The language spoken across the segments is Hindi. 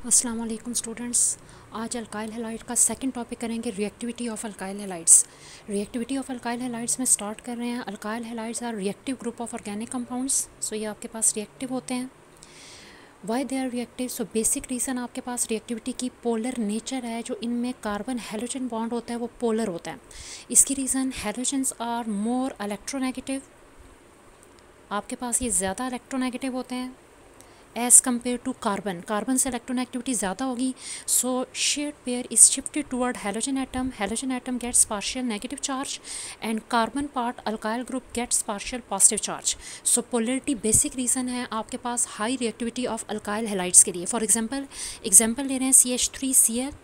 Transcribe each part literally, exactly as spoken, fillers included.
अस्सलाम वालेकुम स्टूडेंट्स। आज अल्काइल हैलाइड का सेकंड टॉपिक करेंगे, reactivity of alkyl halides. Reactivity of alkyl halides में स्टार्ट कर रहे हैं। Alkyl halides are reactive group of organic compounds. So ये आपके पास रिएक्टिव होते हैं। Why they are reactive? So basic reason आपके पास रिएक्टिविटी की पोलर नेचर है। जो इनमें कार्बन हैलोजन बॉन्ड होता है वो पोलर होता है। इसकी reason halogens are more electronegative. आपके पास ये ज़्यादा इलेक्ट्रोनेगेटिव होते हैं as compare to carbon. Carbon से इलेक्ट्रोनेगेटिविटी ज़्यादा होगी। So shared pair is shifted toward halogen atom. Halogen atom gets partial negative charge and carbon part alkyl group gets partial positive charge. So polarity basic reason है आपके पास high reactivity of alkyl halides के लिए। फॉर एग्जांपल एग्जांपल ले रहे हैं C H three C L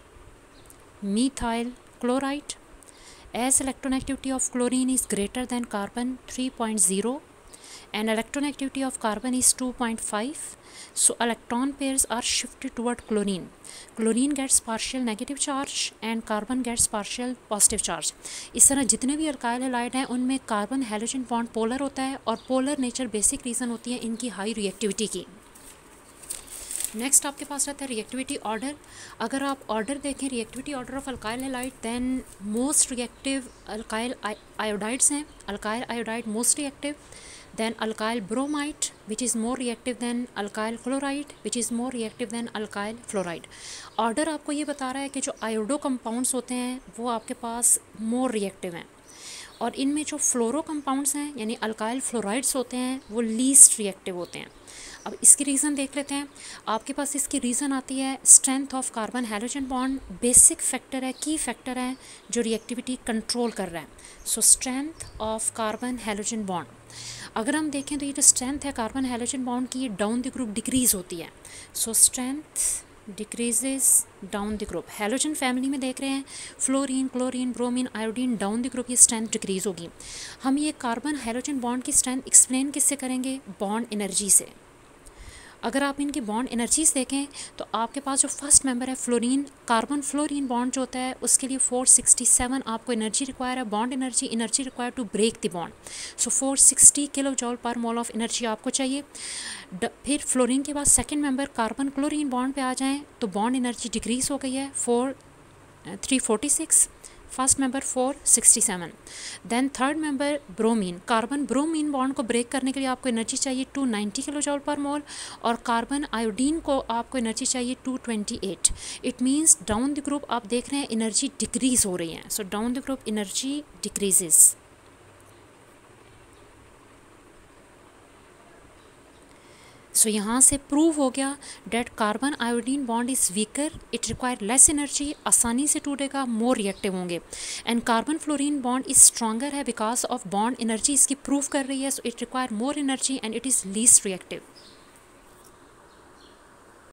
methyl chloride. As electronegativity of chlorine is greater than carbon three point zero and electronegativity of carbon is two point five, so electron pairs are shifted toward chlorine. Chlorine gets partial negative charge and carbon gets partial positive charge. इस तरह जितने भी अल्काइल हैलाइड हैं उनमें कार्बन हैलोजन बॉन्ड पोलर होता है और पोलर नेचर बेसिक रीज़न होती है इनकी हाई रिएक्टिविटी की। नेक्स्ट आपके पास रहता है रिएक्टिविटी ऑर्डर। अगर आप ऑर्डर देखें reactivity order of alkyl halide, then most reactive alkyl iodides हैं। Alkyl iodide most reactive, then alkyl bromide which is more reactive than alkyl chloride which is more reactive than alkyl fluoride. Order आपको ये बता रहा है कि जो आयोडो कंपाउंड्स होते हैं वो आपके पास मोर रिएक्टिव हैं और इनमें जो फ्लोरो कंपाउंड्स हैं यानी अल्काइल फ्लोराइड्स होते हैं वो लीस्ट रिएक्टिव होते हैं। अब इसकी रीज़न देख लेते हैं। आपके पास इसकी रीज़न आती है strength of carbon halogen bond. Basic factor है, की फैक्टर है जो रिएक्टिविटी कंट्रोल कर रहा है। So strength of carbon halogen bond, अगर हम देखें तो ये जो स्ट्रेंथ है कार्बन हैलोजन बॉन्ड की, ये डाउन द ग्रुप डिक्रीज़ होती है। So strength decreases down the group. Halogen family में देख रहे हैं fluorine, chlorine, bromine, iodine, down the group ये स्ट्रेंथ डिक्रीज़ होगी। हम ये कार्बन हैलोजन बॉन्ड की स्ट्रेंथ एक्सप्लेन किससे करेंगे? बॉन्ड एनर्जी से। अगर आप इनकी बॉन्ड एनर्जीज देखें तो आपके पास जो फर्स्ट मेंबर है फ्लोरीन, कार्बन फ्लोरीन बॉन्ड जो होता है उसके लिए फोर सिक्सटी सेवन आपको एनर्जी रिक्वायर है, bond energy energy require to break the bond. So four sixty kilo joule per mole of energy आपको चाहिए। फिर फ्लोरीन के बाद second member carbon chlorine bond पे आ जाएं तो बॉन्ड एनर्जी डिक्रीज़ हो गई है four three forty six, first member four sixty seven. Then third member bromine, carbon bromine bond को ब्रेक करने के लिए आपको एनर्जी चाहिए to ninety kilo joule per मोल और कार्बन आयोडीन को आपको एनर्जी चाहिए two twenty eight. It means down the group आप देख रहे हैं एनर्जी डिक्रीज़ हो रही है। So down the group energy decreases. So so, यहाँ से प्रूव हो गया that carbon iodine bond is weaker, it require less energy, आसानी से टूटेगा, मोर रिएक्टिव होंगे। And carbon fluorine bond is stronger है बिकॉज ऑफ बॉन्ड एनर्जी इसकी प्रूव कर रही है। So it require more energy and it is least reactive.